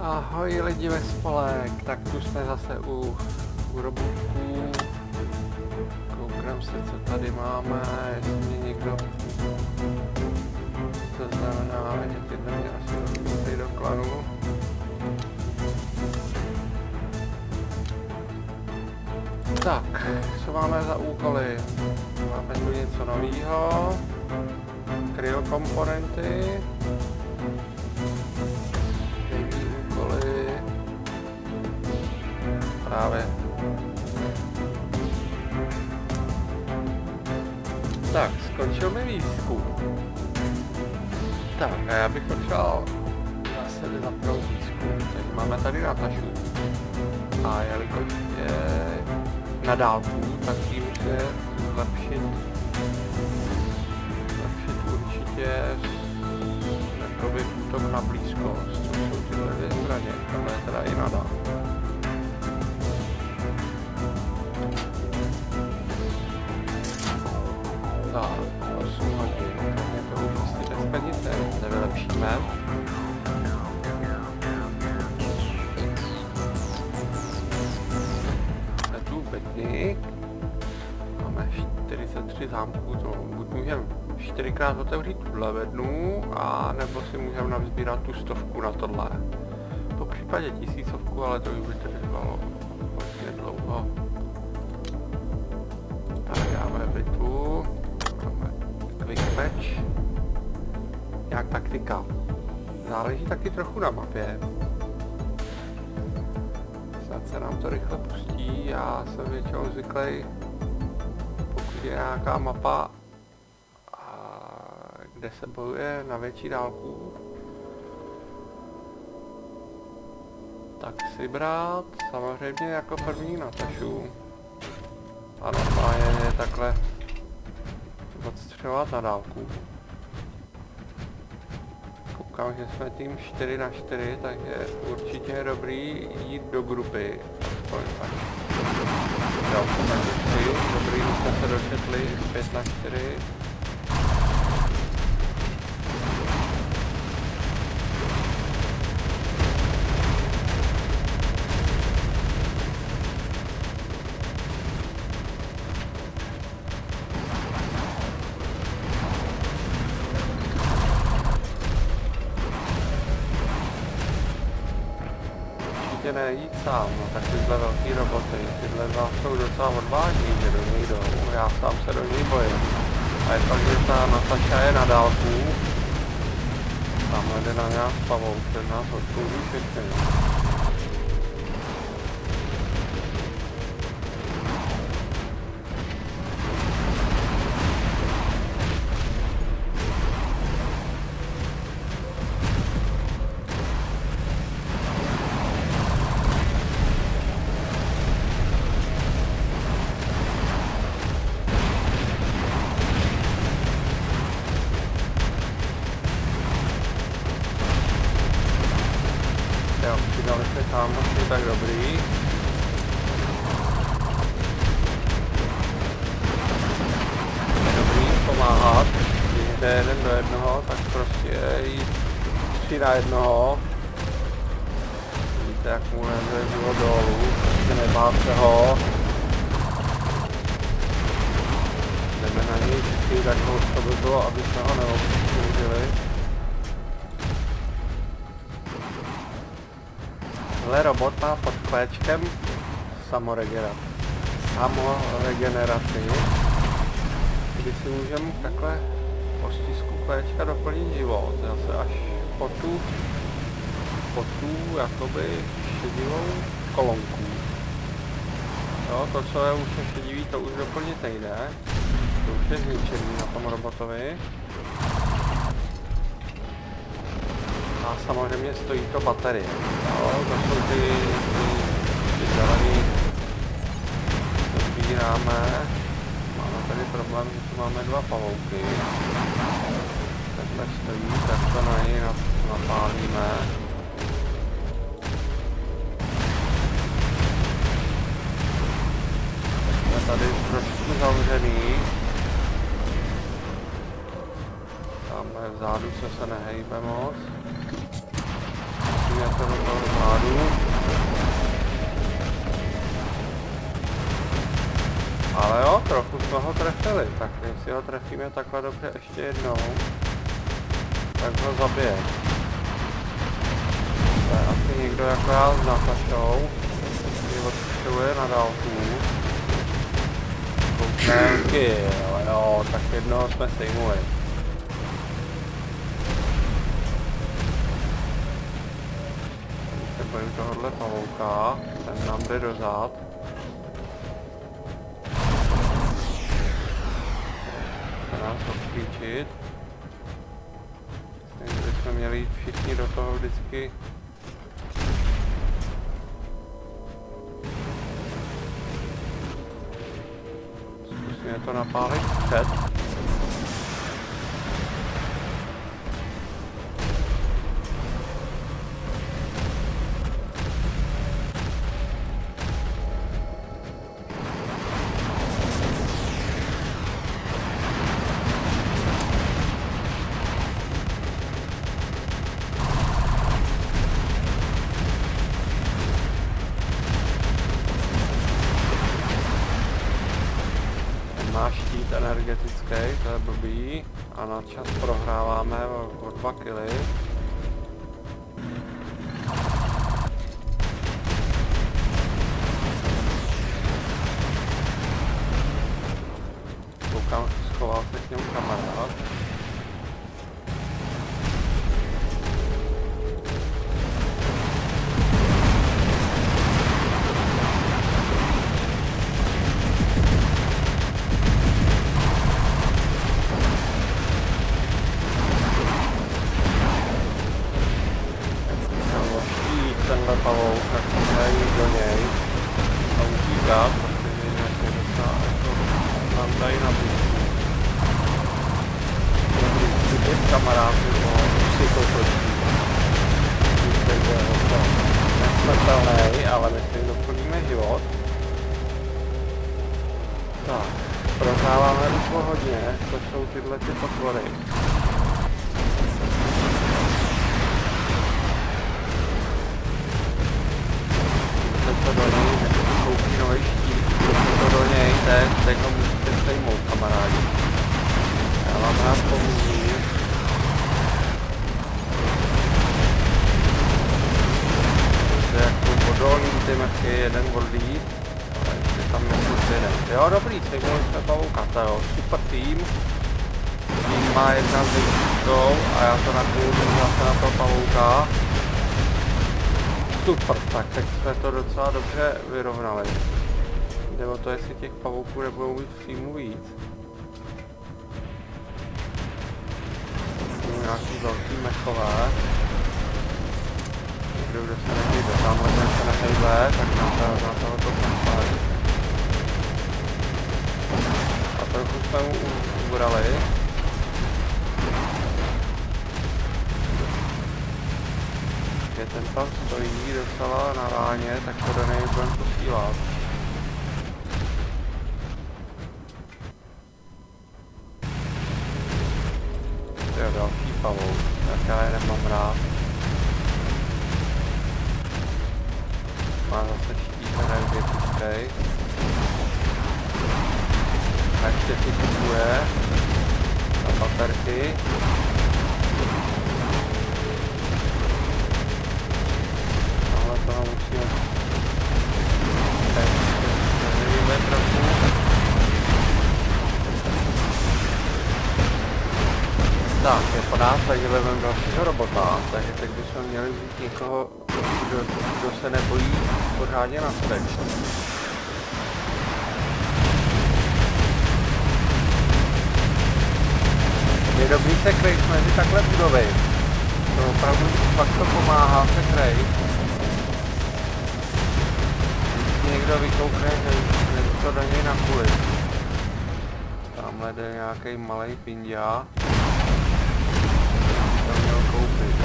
Ahoj lidi ve spolek, tak tu jsme zase u robotů. Koukám se, co tady máme, jestli mě někdo, to znamená, že tyhle mě asi dostali do klanu. Tak, co máme za úkoly? Máme tu něco nového, kryokomponenty. Právě. Tak, skončil mi výzkum. Tak, a já bych potřeboval zase zapnout výzkum. Tak máme tady Natašu. A jelikož je na dálku, tak tím může zlepšit určitě útok na blízkost, což jsou tyhle dvě zbraně, tohle je teda i na dálku. Tak, 8 hodin, je to už asi bez peníze, nevylepšíme. Je tu bedník, máme 43 zámků, to buď můžeme 4krát otevřít tuhle bednu, a nebo si můžeme navzbírat tu 100 na tohle. Po případě 1000, ale to už by trvalo hodně dlouho. Tak dáme bitvu. Quick match. Jak taktika. Záleží taky trochu na mapě. Snad se nám to rychle pustí. Já jsem většinou zvyklý, pokud je nějaká mapa, kde se bojuje na větší dálku, tak si brát samozřejmě jako první Natašu. A normálně je takhle odstřelovat na dálku. Koukám, že jsme tým 4x4, takže určitě je dobrý jít do grupy. Dobrý, jsme se dočetli 5x4. Nejít sám, no tak tyhle velký roboty, tyhle dva jsou docela odvážní, že do něj jdou, já sám se do něj bojím. A je fakt, že ta Nataša je na dálku, tamhle jde na nás pavouk, ten nás odklouzí všechny. Přidali se kámoši, tak dobrý. Je dobrý pomáhat, když jde jeden do jednoho, tak prostě jít 3 na 1. Víte, jak mu nezvěřilo dolů, prostě nebát se ho. Jdeme na něj vždycky, tak to by bylo, aby jsme ho neobsloužili. Tenhle robot má pod Q samoregeneraci, kdy si můžeme takhle po stisku Q doplnit život, zase až po tu jakoby šedivou kolonku. Jo, to, co je už šedivý, to už doplnit nejde, to už je zničený na tom robotovi. A samozřejmě stojí to baterie. Jo, to jsou ty zelený, to sbíráme. Máme tady problém, že tu máme 2 pavouky. Takhle stojí, tak to na něj napálíme. Jsme tady trošku zavřený. Tamhle vzadu, co se nehejbe moc. Já to do toho trochu jsme ho trefili, tak jestli ho trefíme takhle dobře ještě jednou, tak ho zabije. To je asi někdo jako já s Natašou, který odstřeluje na dálku. Koukneme, ale jo, tak jednoho jsme sejmuli. Teď se bojím tohohle pavouka, ten nám jde dozad. Nás odklíčit. Takže bychom měli jít všichni do toho vždycky. Zkusíme to napálit před. Má štít energetický, to je blbý. A na čas prohráváme o 2 killy. Koukám, schoval se k němu kamarád. Tenhle pavouk, tak může jít do něj a utíkat, protože jinak je docela jako nám dají na blízku. Na blízku těch kamarádů, si to točí. Takže je to nesmrtelný, ale my si doplníme život. Tak, prohráváme už hodně, to jsou tyhle ty potvory. To do něj, koupí nový štít, to do něj, teď ho musíte sejmout, kamarádi. Já vám rád pomůžu. Takže jako odolný ty mrchy, jeden odlít, ale ještě tam nesmí jeden. Jo, dobrý, sejmuli jsme pavouka, to jo, super tým. Tým má jedna s nejvíckou a já to nakouřím zase na toho pavouka. Super, tak teď jsme to docela dobře vyrovnali. Jde o to, jestli těch pavouků nebudou mít v týmu víc. Jsou nějaký velký mechové. Někdo, kdo se nehejbe, tamhle ten se nehejbe, tak na tohoto kampaň. A trochu jsme mu ubrali. Ten tam stojí docela na ráně, tak to do něj budeme posílat. To je další pavouk, tak já je nemám rád. Má zase štít energetický. A ještě si kupuje na baterky. To musíme nevíme trochu. Tak, je po nás, takže vezmeme dalšího robota, takže teď bychom měli vzít někoho, kdo se nebojí pořádně na steč. Je dobrý se krejt mezi takhle budovy. To opravdu fakt to pomáhá se krejt. Někdo vykoukne, že to do něj na kuli. Tamhle jde nějaký malej pindia. To měl koupit.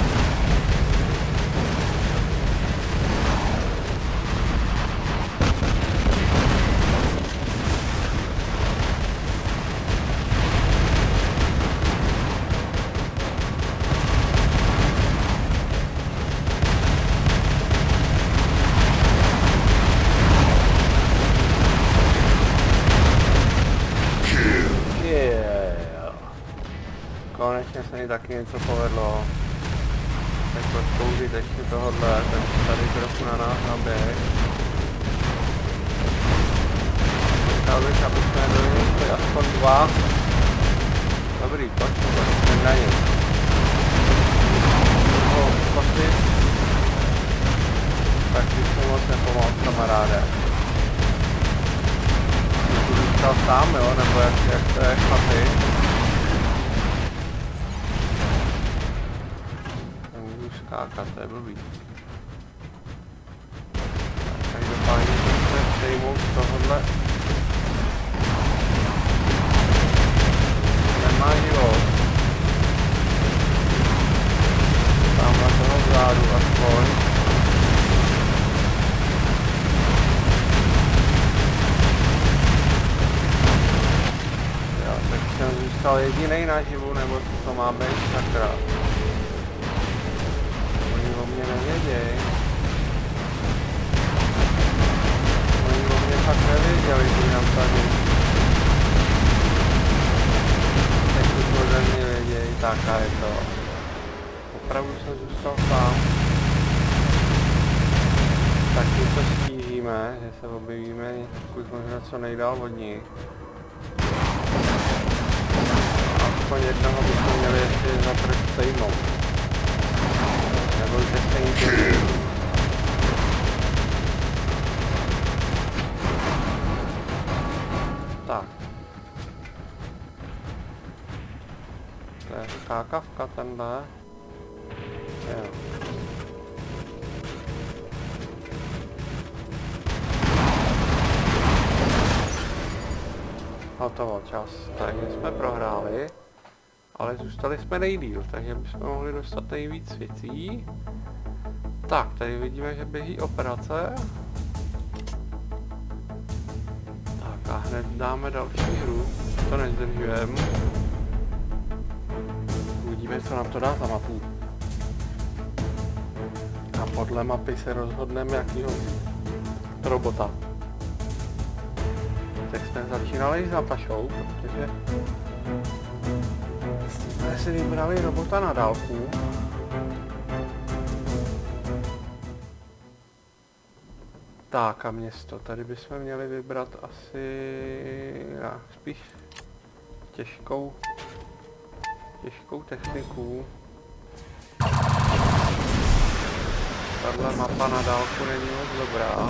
se mi taky něco povedlo. Tak rozkouřit ještě tohohle, takže tady trochu na nás naběh. Chtěl bych, aby jsme byli aspoň 2. Dobrý, pojďme na něj. Tak ty jsi moc nepomohl, kamaráde. Jsi zůstal sám, jo? Nebo jak to je chlapi? Nemůžu skákat, to je blbý. Každopádně musíme sejmout z tohohle. Nemá život. Tamhle toho vzadu aspoň. Jo, tak jsem zůstal jedinej naživu, nebo co to má být, sakra. Oni o mě nevěděj. Oni o mě fakt nevěděli, že nám tady. Teď už ode mě věděj, taká je to. Opravdu jsem zůstal sám. Tak to stížíme, že se objevíme pokud možná co nejdál od nich. Aspoň jednoho bychom měli ještě za trh sejmout. Nebo že se nikdy. Tak. To je skákavka tenhle. Jo. Hotovo, čas. Takže jsme prohráli, ale zůstali jsme nejdýl, takže bychom mohli dostat nejvíc věcí. Tak, tady vidíme, že běží operace. Tak a hned dáme další hru, to nezdržujeme. Uvidíme, co nám to dá za mapu. A podle mapy se rozhodneme, jakýho robota. Tak jsme začínali s Natašou, protože jsme si vybrali robota na dálku. Tak a město, tady bychom měli vybrat asi spíš těžkou techniku. Tahle mapa na dálku není moc dobrá.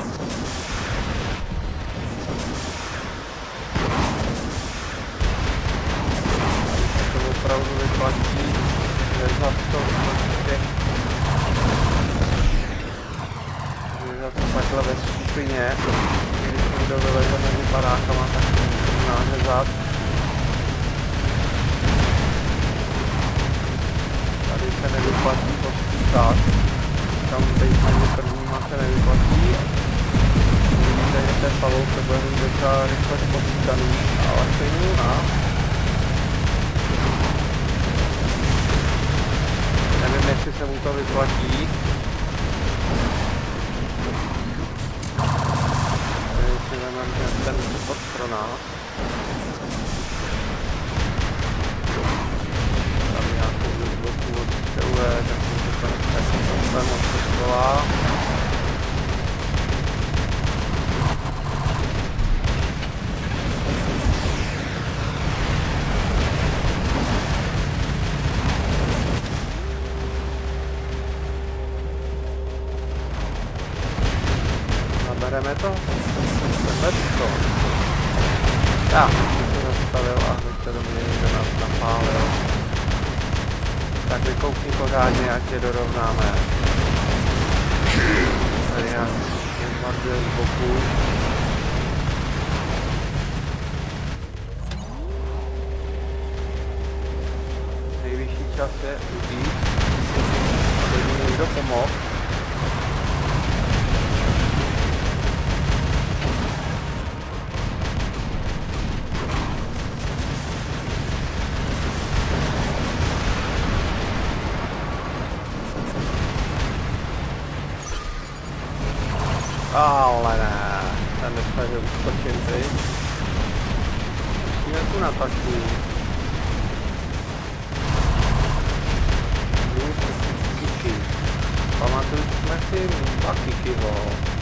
To opravdu vyplatí vezat to prostě. Vezat to takhle ve skupině. Když někdo vyleze mezi barákama, tak může řezat. Tady se nevyplatí postýkat. Tam být mezi prvníma se nevyplatí. Vidíte, že ten palou se bude mít docela rychle postýkaný, ale stejně u nás. Nevím, jestli se mu to vyplatí. Tady si vezmeme ten spot pro nás. Tady nějakou výzvoku od CUE, tak to je moc přesková. Nabereme to? Letko. Já jsem se zastavil a hned se do mě někdo nás napálil. Tak vykoukni pořádně, ať je dorovnáme. Tady já zmarduje z boku. Nejvyšší čas je utít, aby mi někdo pomohl. Ale ne, ten dostaže uskočím ty. Musíme tu Natašu. musím taky chybo.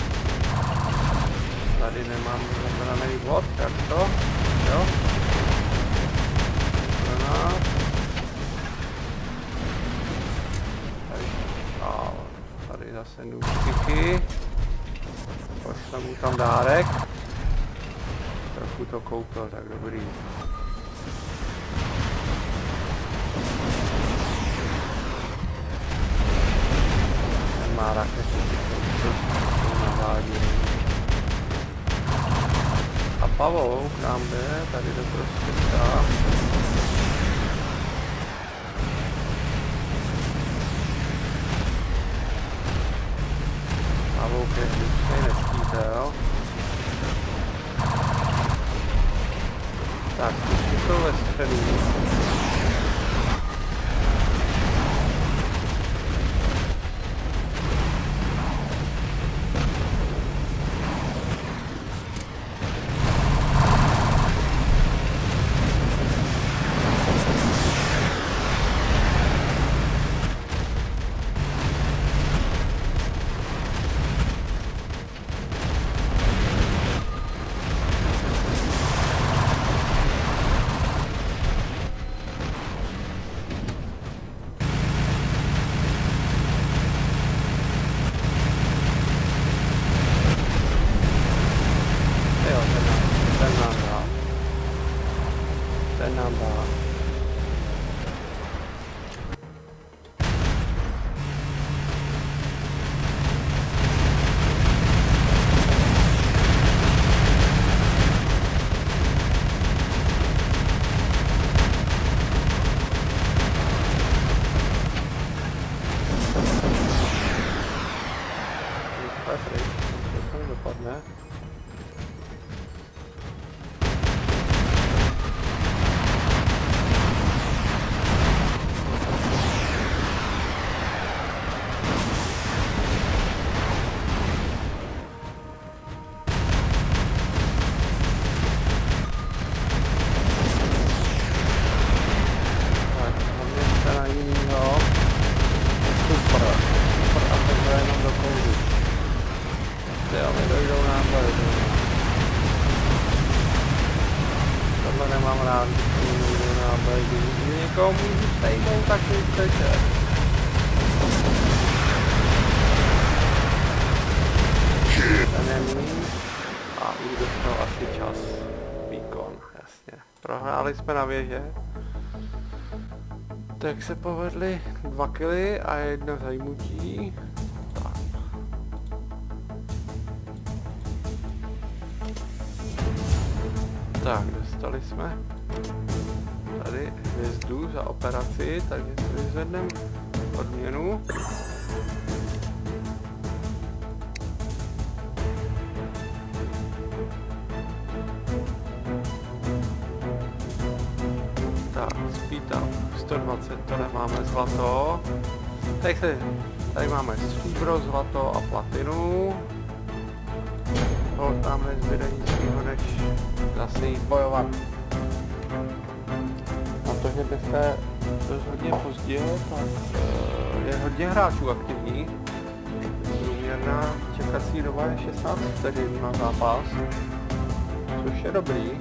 Tady nemám zabraný bod, tak to, jo. Tady zase nůžky. Pošlem mu tam dárek. Trochu to koupil, tak dobrý. Ten má rakety, to navádí. A pavouk nám jde tady do prostředka. Pavouk je vždycky nepřítel. Tak, už jsou ve středu. Ten nám dá. To dopadne. Tohle nemám rád, když někoho můžu stejnou, tak mi chcete. A už dostal asi čas. Výkon, jasně. Prohráli jsme na věže. Tak se povedly 2 killy a 1 zajmutí. Tak, dostali jsme tady hvězdu za operaci, takže si vyzvedneme odměnu. Tak, speed up 120, to nemáme zlato. Tady máme stříbro, zlato a platinu. Tam nezbyde nic jiného, než zase jít bojovat. Na to, že byste dost hodně pozdě, tak je hodně hráčů aktivních. Průměrná čekací doba je 16 vteřin na zápas, což je dobrý.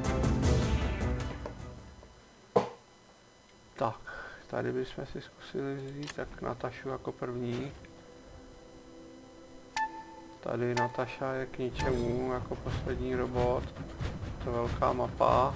Tak, tady bychom si zkusili vzít tak Natašu jako první. Tady Nataša je k ničemu jako poslední robot. To je velká mapa.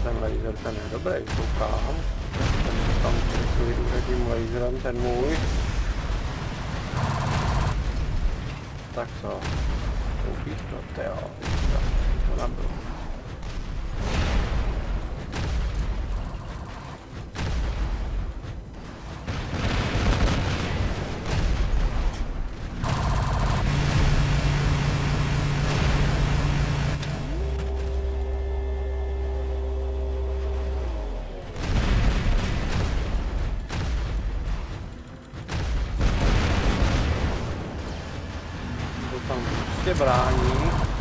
ten laser, ten je dobrý, koukám. Ten tam vyjdu tím laserem, ten můj. Tak co? Koupíš to, tyjo, to nabylo. Brání.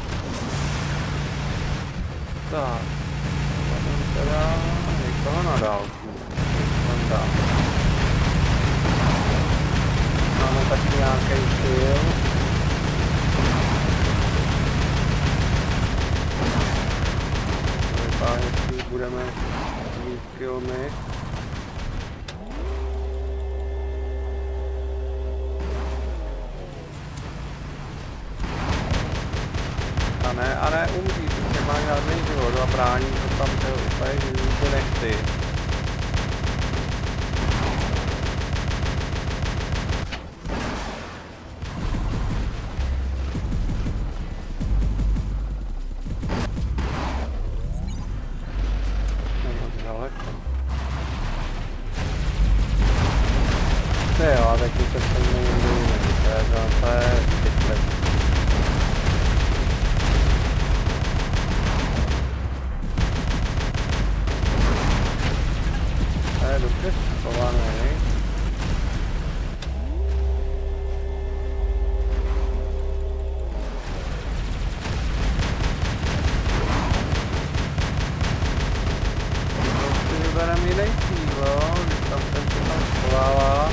Tak. Tam teda někoho na dálku. Máme taky nějaký styl. Vypadá, jestli budeme mít filmy. A ne umří, protože má žádný život a brání to tam úplně živý nechty. Moc daleko. Jo, a taky to se mnou někdo to je zbytlek. Dobře schovaný. Prostě vybereme jiný cíl, když tam ten se tam schovává.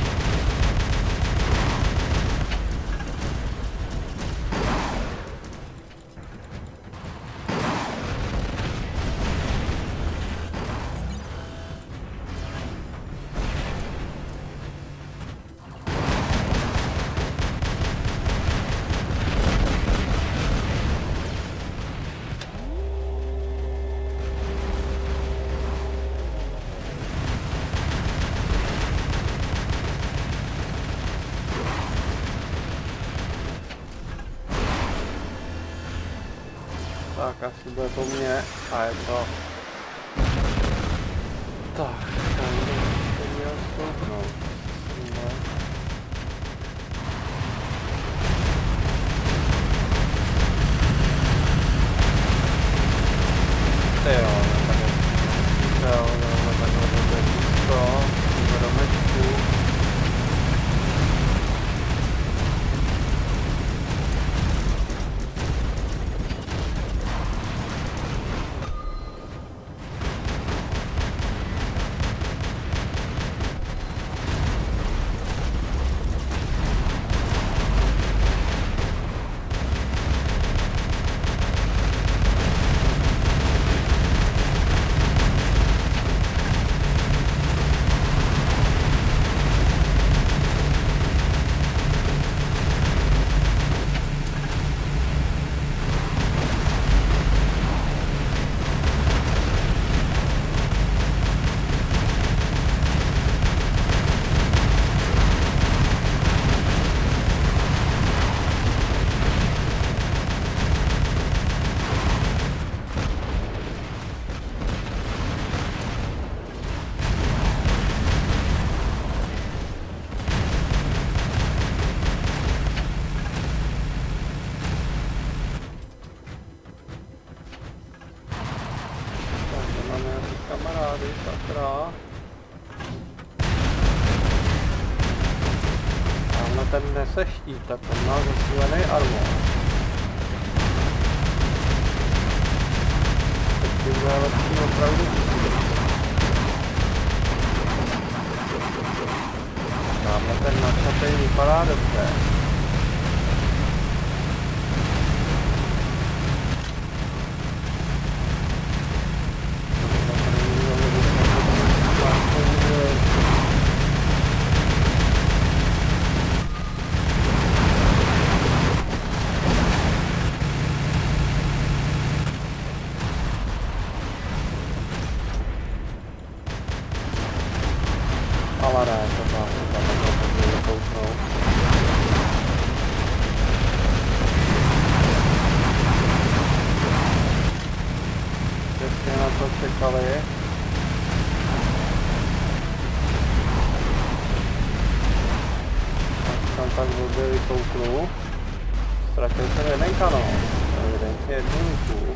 Tak asi bude po mně a je to... Tak, tam to měl stoupnout. Jo, takhle to bude blízko, do mečku. kamarády, sakra. Tamhle ten nese štít, tak on má zasílený armor. Teď by bylo lepší opravdu. Tamhle ten načatej vypadá dobře. ne, to tam kouknout. Přesně na to čekali. Tam tak blbě vykouknu. Ztratil jsem jeden kanón, evidentně jedničku.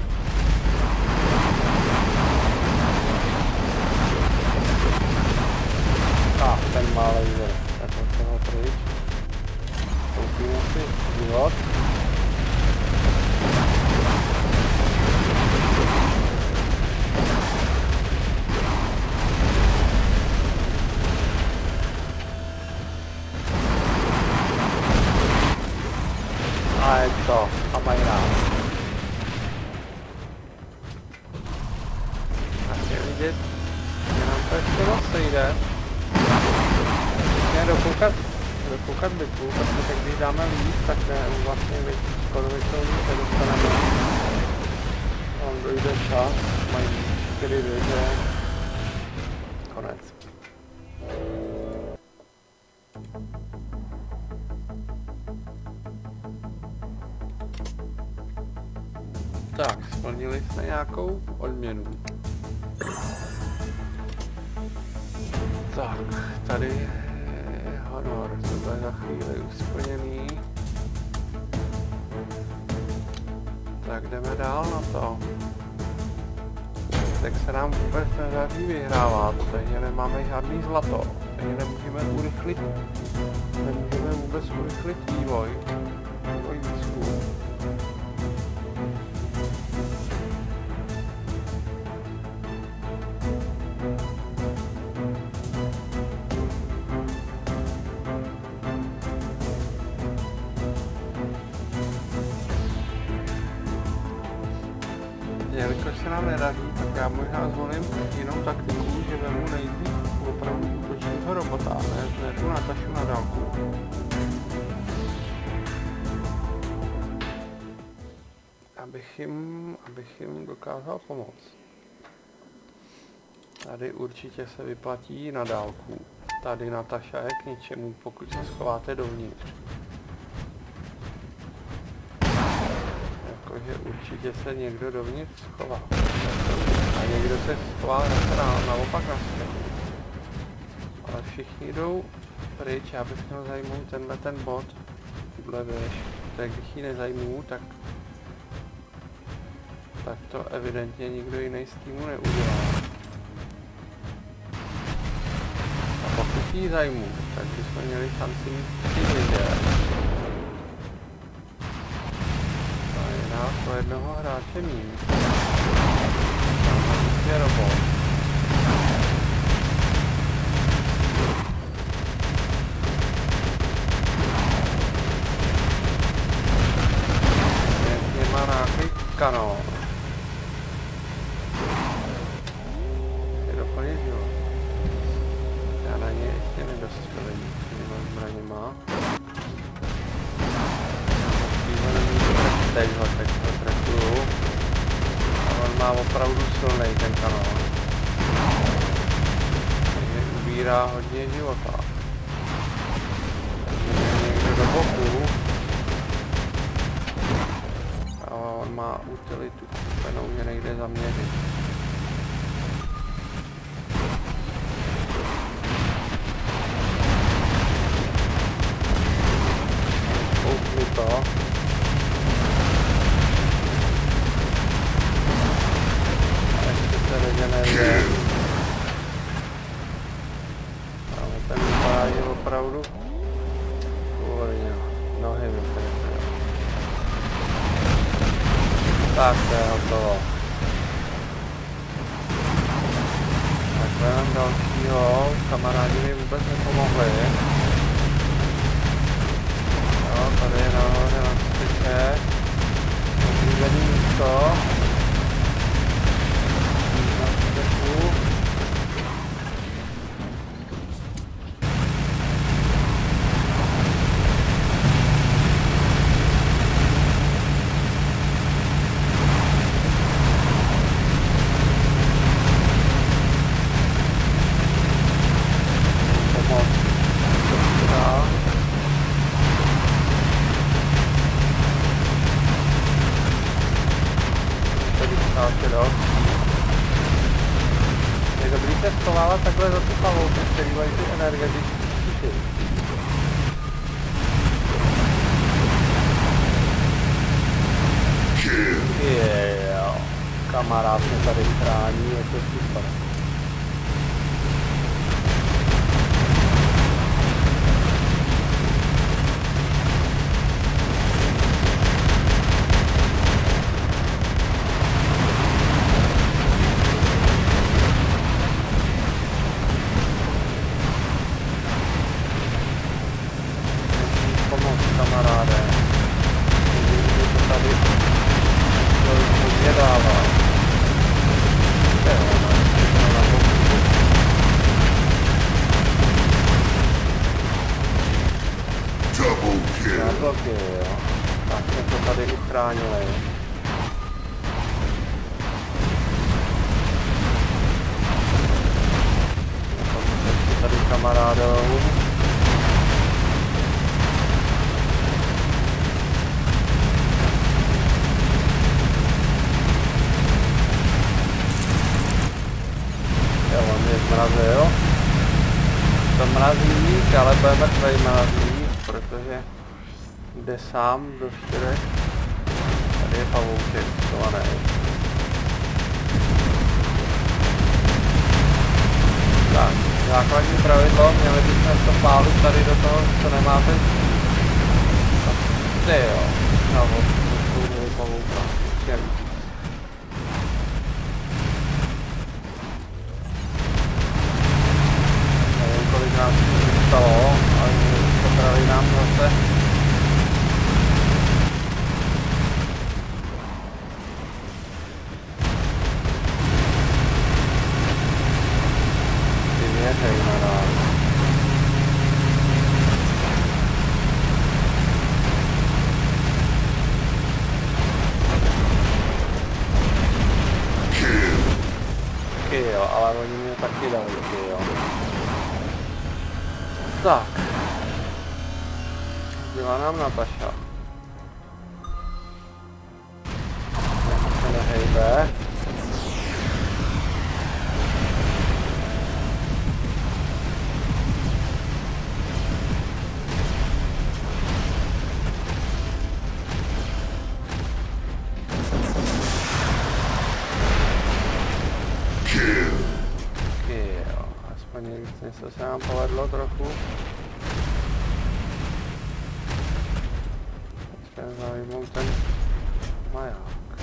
A ten má laser, tak od toho pryč. Koupíme si život. A je to, a mají nás. A je vidět, že nám to ještě zase jde. Dokoukat bitvu, protože když dáme víc, tak vlastně skoro většinou nic nedostaneme. Tam dojde čas, mají 4 věže. Konec. Tak, splnili jsme nějakou odměnu. Tak, tady je honor, to bude za chvíli už splněný. Tak jdeme dál na to. Tak se nám vůbec nedaří vyhrávat, takže nemáme žádný zlato. Takže nemůžeme vůbec urychlit vývoj výzkum. Jelikož se nám nedaří, tak já možná zvolím jinou taktiku, že vemu nejdřív opravdu útočního robota, ne tu Natašu na dálku. Abych jim dokázal pomoct. Tady určitě se vyplatí na dálku. Tady Nataša je k ničemu, pokud se schováte dovnitř. Jakože určitě se někdo dovnitř schová. A někdo se schová naopak na stěnu. Ale všichni jdou pryč, já bych měl zajmout tenhle ten bod, tuhle věž. Tak když ji nezajmu, tak to evidentně nikdo jiný z týmu neudělá. A pokud ji zajmu, tak bychom měli šanci mít 3 věže. Po jednoho hráče míň. Tam je robot. Pěkně má nějaký kanón. Je doplnit, jo. Já na ně ještě nedostřelím těma zbraněma. Teď ho trefuju. A on má opravdu silný ten kanón. Takže ubírá hodně života. Takže někdo do boku. A on má utilitu. Úplně mě nejde zaměřit. Kouknu to. Regeneruje. Ale ten vypadá, že opravdu uvolně. Nohy vytrefuje. Tak to je hotovo. Tak mám dalšího. Kamarádi mi vůbec nepomohli. Jo, tady je nahoře na styče. Oblíbený místo. Pomoc. schovávat takhle za ty pavouky, který mají ty energetické štíty. Jo, kamarád mě tady chrání, je to super. Ale bude mrtvej mrazík, protože jde sám do 4. Tady je pavouček schovaný. Tak, základní pravidlo, měli bychom to pálit tady do toho, co nemáte. Ty jo, na vodu pavouka. Nevím, kolik nás stalo, ale popravili nám zase. Ty věřej na nás. Kill, ale oni mě taky dali kill. Tak. Zbyla nám Nataša. Se nehejbe. Aspoň něco se nám povedlo trochu. Zaujmout ten maják.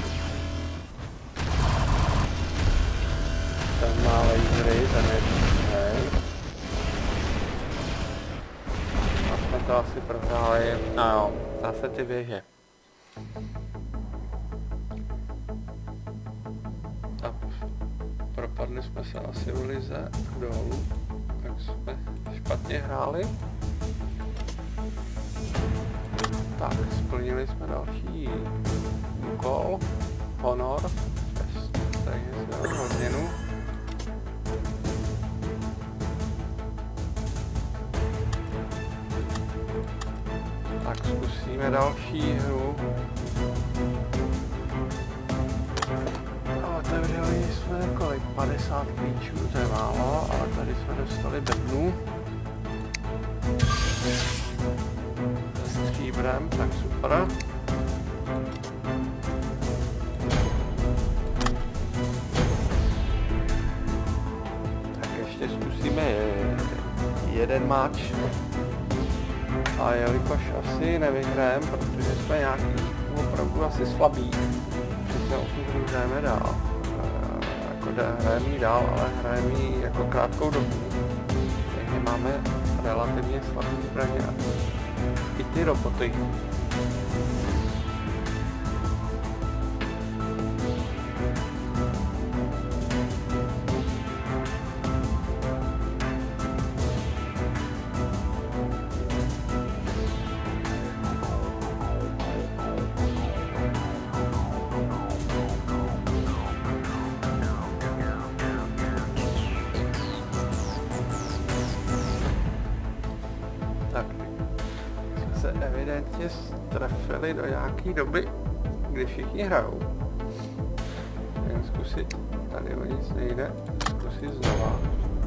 Ten má lasery, ten je hej. A jsme to asi prohráli. No jo, zase ty věže. Tak, propadli jsme se asi v lize dolů, tak jsme špatně hráli. Tak, splnili jsme další úkol, honor, takže hodinu. Tak zkusíme další hru. Otevřeli jsme kolik? 50 klíčů, to je málo, ale tady jsme dostali bednu. Stříbrem, tak super. Tak ještě zkusíme jeden match. A jelikož asi nevyhrajeme, protože jsme nějaký opravdu asi slabí, že se hrajeme dál. Hrajeme ji dál, ale hrajeme ji jako krátkou dobu. Takže máme relativně slabý zbraně a i ty roboty. Evidentně strefili do nějaký doby, kdy všichni hrajou. Jen zkusit, tady o nic nejde, zkusit znova.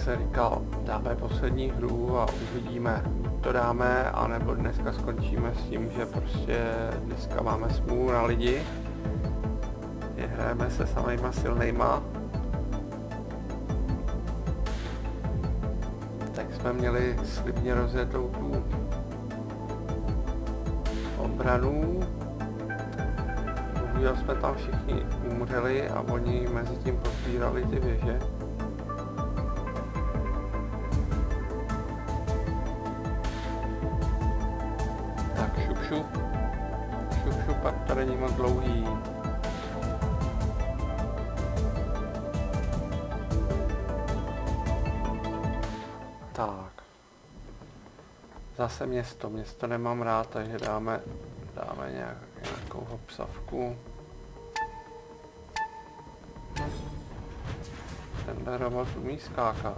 jsem říkal, dáme poslední hru a uvidíme, to dáme, anebo dneska skončíme s tím, že prostě dneska máme smůlu na lidi. Hrajeme se samýma silnejma. Tak jsme měli slibně rozjetou tu obranu. Bohužel jsme tam všichni umřeli a oni mezi tím pozbírali ty věže. Tak šup šup. Šup šup, pak to není moc dlouhý. Tak. Zase město. Město nemám rád, takže dáme nějakou hopsavku. Tenhle robot umí skákat.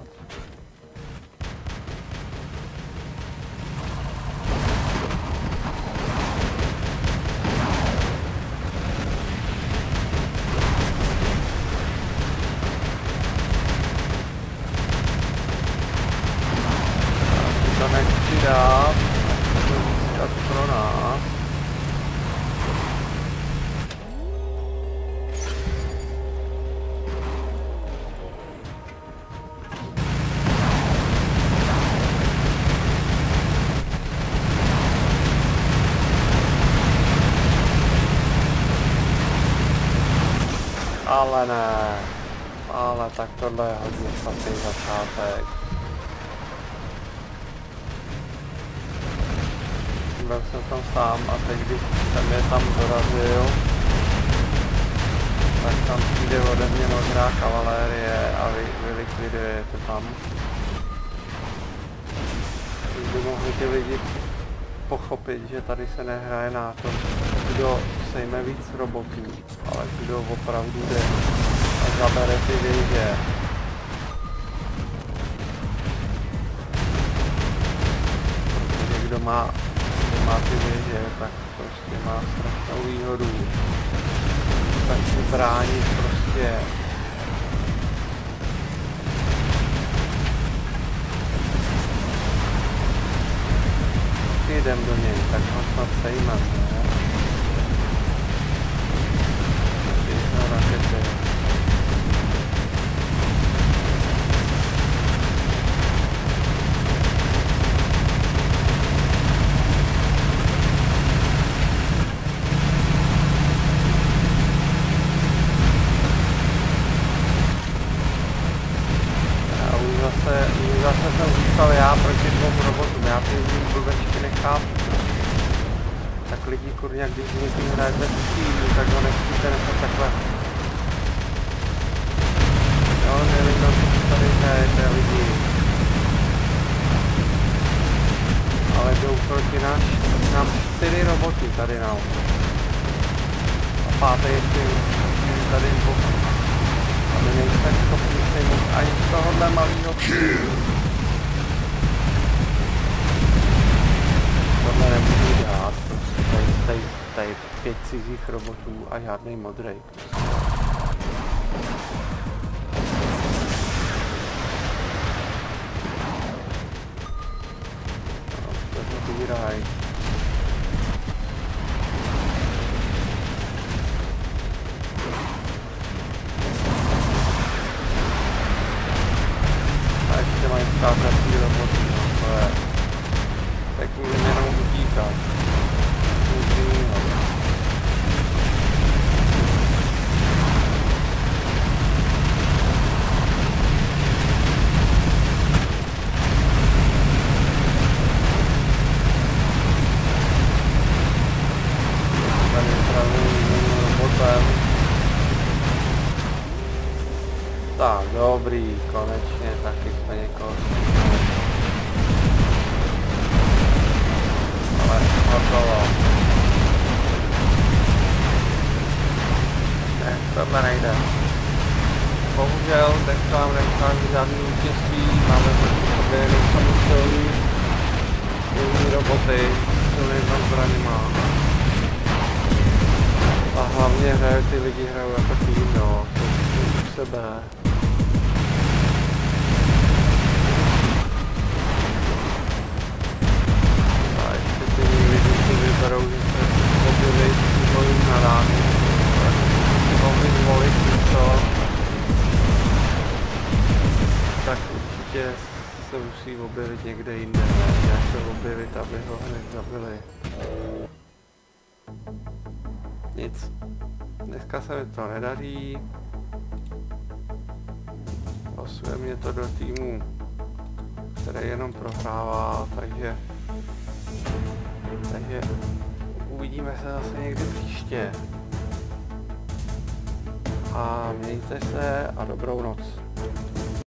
To nechci dát, to získat pro nás. Ale ne, ale tak tohle je hodně špatný začátek. Byl jsem tam sám a teď, když jsem je tam dorazil, tak tam přijde ode mě modrá kavalérie a vylikviduje to tam. By mohli ty lidi pochopit, že tady se nehraje na to, kdo sejme víc robotů, ale kdo opravdu jde a zabere ty věže. Protože kdo má ty věže, tak prostě má strašnou výhodu. Tak si bránit prostě. Jdem do něj, tak ho snad sejmat, ne? Všechno rakety. Zase jsem zůstal já proti dvou robotům, já ty blbečky nechápu. Tak lidi kurňa, když někým hraje bez stínu, tak ho nesmíte nechat takhle. Jo, nevím, co tady hrajete lidi. Ale jdou proti nám 4 roboty tady nám. A pátý ještě tady boku. A my nejsme schopni sejmout ani z tohohle malého půjdu. Tohle nemůžu dát, tady 5 cizích robotů a žádný modrej. No, to zabíraj. A ještě mají skákací roboty, no to je... Tak můžeme jenom utíkat. Tady opravdu robotem. Tak, dobrý, konečně taky jsme někoho ale hotovo. Ne, tohle nejde. Bohužel, dneska vám nemůžu žádný vítězství, máme proti sobě nejsamý silný roboty, silnýma zbraněma. A hlavně ty lidi hrajou jako tým, no, to u sebe. vyberou, že se objevit zvolím na ránu. Tak mohli zvolit něco, tak určitě se musí objevit někde jinde, ne se objevit, aby ho hned zabili. Nic. Dneska se mi to nedaří. Losuje mě to do týmu, který jenom prohrává, takže uvidíme se zase někdy příště. A mějte se a dobrou noc.